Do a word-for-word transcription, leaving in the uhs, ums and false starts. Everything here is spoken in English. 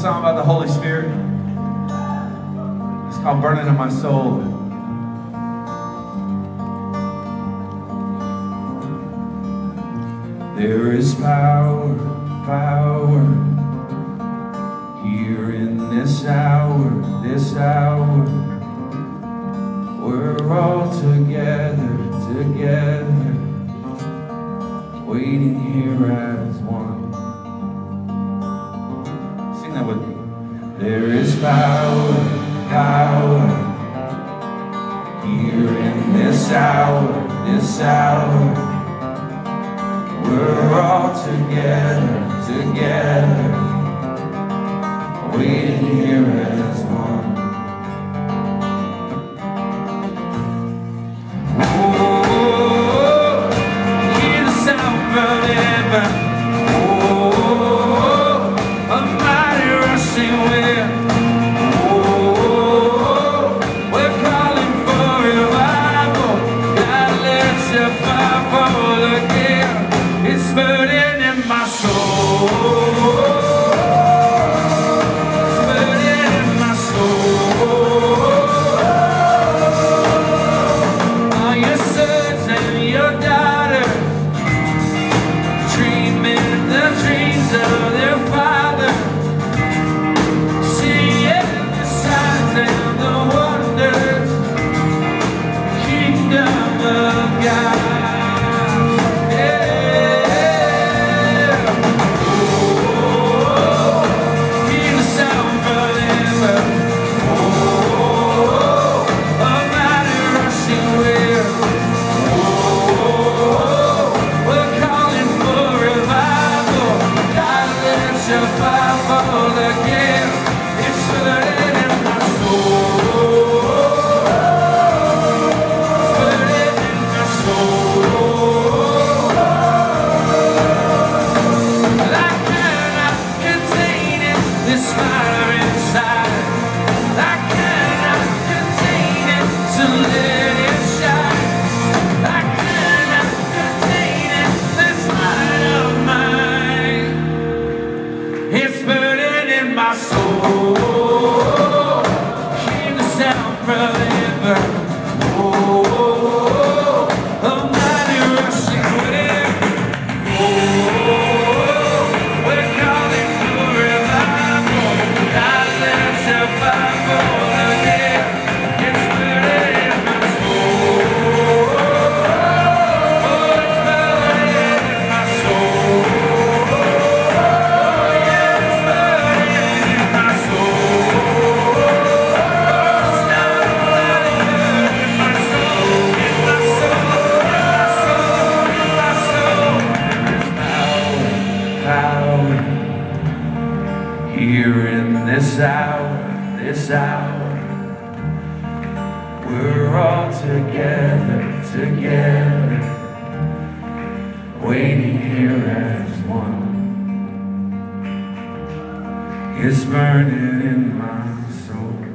song about the Holy Spirit. It's called Burning in My Soul. There is power, power here in this hour, this hour. We're all together, together, waiting here as one. Sing that with me. There is power, power here in this hour, this hour. We're all together, together, waiting here as one. Oh, hear the sound from heaven. Oh, a mighty rushing wind. Oh, we're calling for revival. God, let your fire fall again. It's burning in my soul. It's burning in my soul. All your sons and your daughters dreaming the dreams of their father, seeing the signs and the wonders, kingdom of God. It's burning in my soul. Hear the sound forever. Oh, a mighty rushing wind. Oh, we're calling for revival. God, let your fire fall again. It's burning in my soul. Oh, it's burning in my soul. Here in this hour, this hour, we're all together, together, waiting here as one. It's burning in my soul.